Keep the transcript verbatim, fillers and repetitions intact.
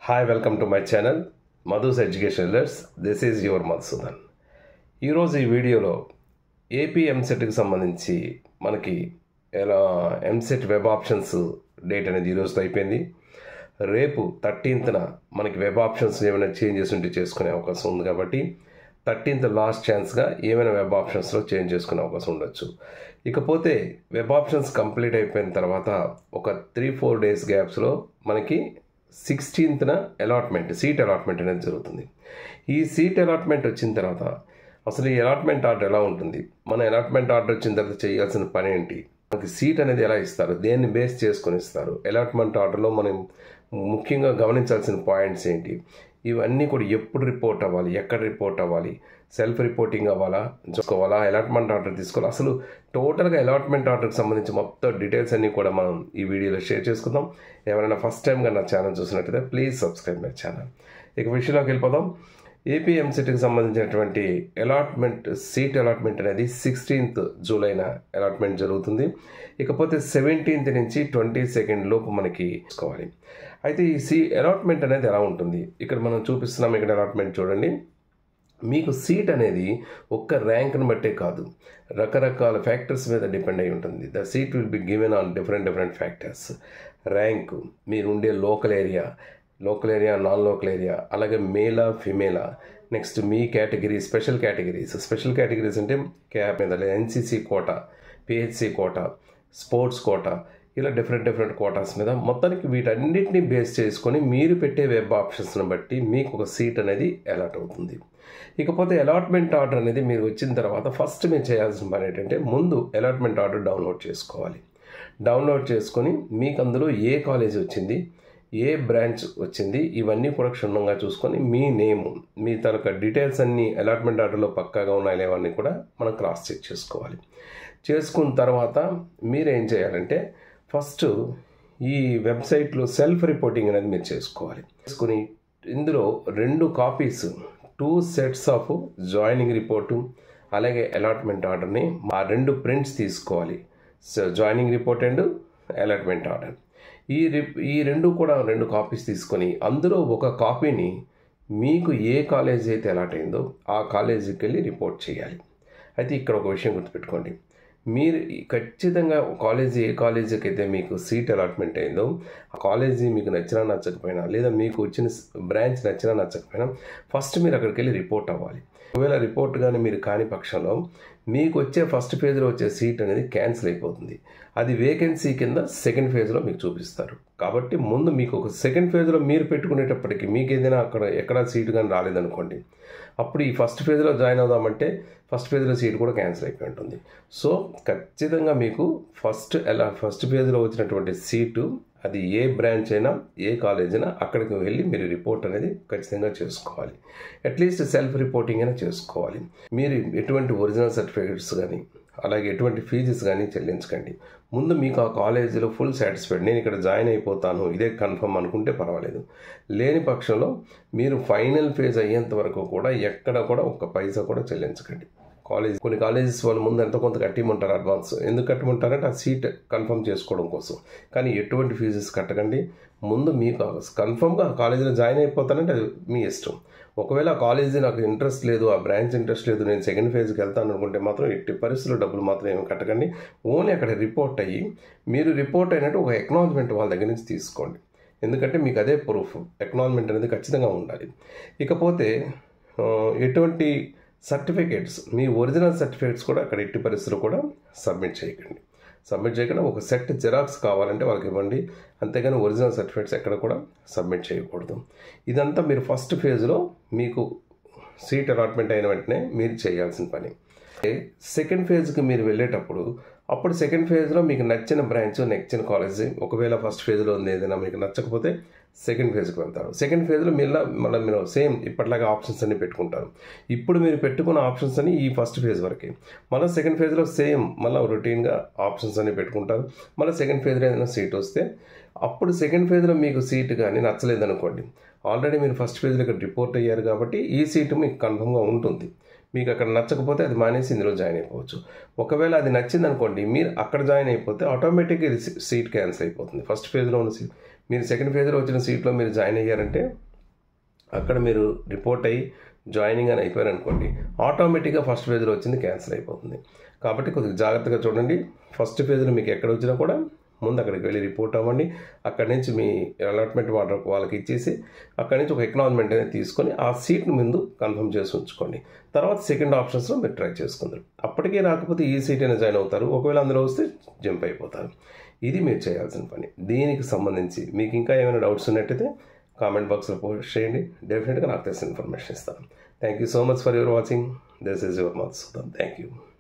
Hi welcome to my channel Madhu's education learns. This is your Madhusudan. ఈరోజు ఈ వీడియోలో AP ఎంసెట్కి సంబంధించి మనకి ఎలా ఎంసెట్ వెబ్ ఆప్షన్స్ డేట్ అనేది ఈరోజుతో అయిపోయింది. రేపు థర్టీన్త్న మనకి వెబ్ ఆప్షన్స్ ఏమైనా చేంజెస్ ఉంటే చేసుకునే అవకాశం ఉంది కాబట్టి థర్టీన్త్ లాస్ట్ ఛాన్స్గా ఏమైనా వెబ్ ఆప్షన్స్లో చేంజ్ చేసుకునే అవకాశం ఉండొచ్చు. ఇకపోతే వెబ్ ఆప్షన్స్ కంప్లీట్ అయిపోయిన తర్వాత ఒక త్రీ ఫోర్ డేస్ గ్యాప్స్లో మనకి సిక్స్టీన్త్న అలాట్మెంట్ సీట్ అలాట్మెంట్ అనేది జరుగుతుంది. ఈ సీట్ అలాట్మెంట్ వచ్చిన తర్వాత అసలు ఈ అలాట్మెంట్ ఆర్డర్ ఎలా ఉంటుంది, మన అలాట్మెంట్ ఆర్డర్ వచ్చిన తర్వాత చేయాల్సిన పని ఏంటి, మనకి సీట్ అనేది ఎలా ఇస్తారు, దేన్ని బేస్ చేసుకొని ఇస్తారు, అలాట్మెంట్ ఆర్డర్లో మనం ముఖ్యంగా గమనించాల్సిన పాయింట్స్ ఏంటి, ఇవన్నీ కూడా ఎప్పుడు రిపోర్ట్ అవ్వాలి, ఎక్కడ రిపోర్ట్ అవ్వాలి, సెల్ఫ్ రిపోర్టింగ్ అవ్వాలా, చూసుకోవాలా, అలాట్మెంట్ ఆర్డర్ తీసుకోవాలి, అసలు టోటల్గా అలాట్మెంట్ ఆర్డర్కి సంబంధించి మొత్తం డీటెయిల్స్ అన్నీ కూడా మనం ఈ వీడియోలో షేర్ చేసుకుందాం. ఎవరైనా ఫస్ట్ టైంగా నా ఛానల్ చూసినట్టయితే ప్లీజ్ సబ్స్క్రైబ్ మై ఛానల్. ఇక విషయంలోకి వెళ్ళిపోదాం. ఏపీ ఎంసెట్కి సంబంధించినటువంటి అలాట్మెంట్ సీట్ అలాట్మెంట్ అనేది సిక్స్టీన్త్ జూలైన అలాట్మెంట్ జరుగుతుంది. ఇకపోతే సెవెంటీన్త్ నుంచి ట్వంటీ సెకండ్ లోపు మనకి తీసుకోవాలి. అయితే ఈ సీ అలాట్మెంట్ అనేది ఎలా ఉంటుంది, ఇక్కడ మనం చూపిస్తున్నాం. ఇక్కడ అలాట్మెంట్ చూడండి. మీకు సీట్ అనేది ఒక్క ర్యాంక్ను బట్టే కాదు, రకరకాల ఫ్యాక్టర్స్ మీద డిపెండ్ అయి ఉంటుంది. The seat will be given on different different factors. Rank, మీరు ఉండే local area, local area non local area, అలాగే మేలా ఫిమేలా, నెక్స్ట్ మీ category, special categories. Special categories అంటే క్యాప్ మీద NCC quota, PHC quota, sports quota, ఇలా డిఫరెంట్ డిఫరెంట్ కోటాస్ మీద మొత్తానికి వీటన్నిటిని బేస్ చేసుకొని మీరు పెట్టే వెబ్ ఆప్షన్స్ని బట్టి మీకు ఒక సీట్ అనేది అలాట్ అవుతుంది. ఇకపోతే అలాట్మెంట్ ఆర్డర్ అనేది మీరు వచ్చిన తర్వాత ఫస్ట్ మీరు చేయాల్సిన పని ఏంటంటే ముందు అలాట్మెంట్ ఆర్డర్ డౌన్లోడ్ చేసుకోవాలి. డౌన్లోడ్ చేసుకొని మీకు అందులో ఏ కాలేజ్ వచ్చింది, ఏ బ్రాంచ్ వచ్చింది, ఇవన్నీ కూడా క్షుణ్ణంగా చూసుకొని మీ నేము, మీ తనక డీటెయిల్స్ అన్నీ అలాట్మెంట్ ఆర్డర్లో పక్కాగా ఉన్నాయి లేవన్నీ కూడా మనం క్రాస్ చెక్ చేసుకోవాలి. చేసుకున్న తర్వాత మీరేం చేయాలంటే ఫస్ట్ ఈ వెబ్సైట్లో సెల్ఫ్ రిపోర్టింగ్ అనేది మీరు చేసుకోవాలి. చేసుకుని ఇందులో రెండు copies, two sets of joining report అలాగే అలాట్మెంట్ ఆర్డర్ని ఆ రెండు ప్రింట్స్ తీసుకోవాలి. So joining report and allotment order ఈ ఈ రెండు కూడా రెండు కాపీస్ తీసుకొని అందులో ఒక కాపీని మీకు ఏ కాలేజీ అయితే అలాట్ అయిందో ఆ కాలేజీకి వెళ్ళి రిపోర్ట్ చేయాలి. అయితే ఇక్కడ ఒక విషయం గుర్తుపెట్టుకోండి, మీరు ఖచ్చితంగా కాలేజీ ఏ కాలేజీకి అయితే మీకు సీట్ అలాట్మెంట్ అయిందో ఆ కాలేజీ మీకు నచ్చినా నచ్చకపోయినా లేదా మీకు వచ్చిన బ్రాంచ్ నచ్చినా నచ్చకపోయినా ఫస్ట్ మీరు అక్కడికి వెళ్ళి రిపోర్ట్ అవ్వాలి. ఒకవేళ రిపోర్ట్ కానీ మీరు కాని పక్షంలో మీకు వచ్చే ఫస్ట్ ఫేజ్లో వచ్చే సీట్ అనేది క్యాన్సిల్ అయిపోతుంది. అది వేకెన్సీ కింద సెకండ్ ఫేజ్లో మీకు చూపిస్తారు. కాబట్టి ముందు మీకు ఒక సెకండ్ ఫేజ్లో మీరు పెట్టుకునేటప్పటికి మీకు ఏదైనా అక్కడ ఎక్కడ సీట్ కానీ రాలేదనుకోండి, అప్పుడు ఈ ఫస్ట్ ఫేజ్లో జాయిన్ అవుదామంటే ఫస్ట్ ఫేజ్లో సీట్ కూడా క్యాన్సిల్ అయిపోయి ఉంటుంది. సో ఖచ్చితంగా మీకు ఫస్ట్ ఎలా ఫస్ట్ ఫేజ్లో వచ్చినటువంటి సీటు అది ఏ బ్రాంచ్ అయినా ఏ కాలేజ్ అయినా అక్కడికి వెళ్ళి మీరు రిపోర్ట్ అనేది ఖచ్చితంగా చేసుకోవాలి. అట్లీస్ట్ సెల్ఫ్ రిపోర్టింగ్ అయినా చేసుకోవాలి. మీరు ఎటువంటి ఒరిజినల్ సర్టిఫికేట్స్ కానీ అలాగే ఎటువంటి ఫీజెస్ కానీ చెల్లించకండి. ముందు మీకు ఆ కాలేజీలో ఫుల్ సాటిస్ఫైడ్, నేను ఇక్కడ జాయిన్ అయిపోతాను ఇదే కన్ఫర్మ్ అనుకుంటే పర్వాలేదు. లేని పక్షంలో మీరు ఫైనల్ ఫేజ్ అయ్యేంత వరకు కూడా ఎక్కడ కూడా ఒక్క పైసా కూడా చెల్లించకండి. కాలేజ్ కొన్ని కాలేజెస్ వాళ్ళు ముందు ఎంతో కొంత కట్టిమంటారు అడ్వాన్స్. ఎందుకు కట్టమంటారంటే ఆ సీట్ కన్ఫర్మ్ చేసుకోవడం కోసం. కానీ ఎటువంటి ఫీజెస్ కట్టకండి. ముందు మీకు కన్ఫర్మ్గా ఆ కాలేజీలో జాయిన్ అయిపోతానంటే అది మీ ఇష్టం. ఒకవేళ ఆ కాలేజీ నాకు ఇంట్రెస్ట్ లేదు, ఆ బ్రాంచ్ ఇంట్రెస్ట్ లేదు, నేను సెకండ్ ఫేజ్కి వెళ్తాను అనుకుంటే మాత్రం ఎట్టి పరిస్థితుల్లో డబ్బులు మాత్రం ఏమి కట్టకండి. ఓన్లీ అక్కడ రిపోర్ట్ అయ్యి మీరు రిపోర్ట్ అయినట్టు ఒక ఎక్నాలజ్మెంట్ వాళ్ళ దగ్గర నుంచి తీసుకోండి. ఎందుకంటే మీకు అదే ప్రూఫ్, ఎక్నాలజ్మెంట్ అనేది ఖచ్చితంగా ఉండాలి. ఇకపోతే ఎటువంటి సర్టిఫికేట్స్, మీ ఒరిజినల్ సర్టిఫికేట్స్ కూడా అక్కడ ఎట్టి పరిస్థితులు కూడా సబ్మిట్ చేయకండి. సబ్మిట్ చేయకుండా ఒక సెట్ జిరాక్స్ కావాలంటే వాళ్ళకి ఇవ్వండి, అంతేగాని ఒరిజినల్ సర్టిఫికేట్స్ ఎక్కడ కూడా సబ్మిట్ చేయకూడదు. ఇదంతా మీరు ఫస్ట్ ఫేజ్లో మీకు సీట్ అలాట్మెంట్ అయిన వెంటనే మీరు చేయాల్సిన పని. సెకండ్ ఫేజ్కి మీరు వెళ్ళేటప్పుడు అప్పుడు సెకండ్ ఫేజ్లో మీకు నచ్చిన బ్రాంచ్, నచ్చిన కాలేజ్, ఒకవేళ ఫస్ట్ ఫేజ్లో ఉంది ఏదైనా మీకు నచ్చకపోతే సెకండ్ ఫేజ్కి వెళ్తారు. సెకండ్ ఫేజ్లో మీరు మళ్ళీ మీరు సేమ్ ఇప్పటిలాగా ఆప్షన్స్ అన్ని పెట్టుకుంటారు. ఇప్పుడు మీరు పెట్టుకున్న ఆప్షన్స్ అన్ని ఈ ఫస్ట్ ఫేజ్ వరకే. మళ్ళీ సెకండ్ ఫేజ్లో సేమ్ మళ్ళీ రొటీన్గా ఆప్షన్స్ అన్ని పెట్టుకుంటారు. మళ్ళీ సెకండ్ ఫేజ్లో ఏదైనా సీట్ వస్తే అప్పుడు సెకండ్ ఫేజ్లో మీకు సీట్ కానీ నచ్చలేదనుకోండి, ఆల్రెడీ మీరు ఫస్ట్ ఫేజ్లో ఇక్కడ రిపోర్ట్ అయ్యారు కాబట్టి ఈ సీటు మీకు కన్ఫర్మ్గా ఉంటుంది. మీకు అక్కడ నచ్చకపోతే అది మానేసి ఇందులో జాయిన్ అయిపోవచ్చు. ఒకవేళ అది నచ్చింది అనుకోండి, మీరు అక్కడ జాయిన్ అయిపోతే ఆటోమేటిక్గా ఇది సీట్ క్యాన్సిల్ అయిపోతుంది. ఫస్ట్ ఫేజ్లో ఉన్న సీట్ మీరు సెకండ్ ఫేజ్లో వచ్చిన సీట్లో మీరు జాయిన్ అయ్యారంటే అక్కడ మీరు రిపోర్ట్ అయ్యి జాయినింగ్ అని అయిపోయారు అనుకోండి, ఆటోమేటిక్గా ఫస్ట్ ఫేజ్లో వచ్చింది క్యాన్సిల్ అయిపోతుంది. కాబట్టి కొద్దిగా జాగ్రత్తగా చూడండి. ఫస్ట్ ఫేజ్లో మీకు ఎక్కడ వచ్చినా కూడా ముందు అక్కడికి వెళ్ళి రిపోర్ట్ అవ్వండి. అక్కడి నుంచి మీ అలాట్మెంట్ వాటర్ వాళ్ళకి ఇచ్చేసి అక్కడి నుంచి ఒక ఎక్నాలజ్మెంట్ అనేది తీసుకొని ఆ సీట్ని ముందు కన్ఫర్మ్ చేసి ఉంచుకోండి. తర్వాత సెకండ్ ఆప్షన్స్లో మీరు ట్రై చేసుకుంటారు. అప్పటికే రాకపోతే ఈ సీట్ అయినా జాయిన్ అవుతారు. ఒకవేళ అందులో వస్తే జంప్ అయిపోతారు. ఇది మీరు చేయాల్సిన పని. దీనికి సంబంధించి మీకు ఇంకా ఏమైనా డౌట్స్ ఉన్నట్టయితే కామెంట్ బాక్స్లో పోస్ట్ చేయండి. డెఫినెట్గా నాకు తెలిసిన ఇన్ఫర్మేషన్ ఇస్తాను. Thank you so much for your watching. This is your Madhusudan. Thank you.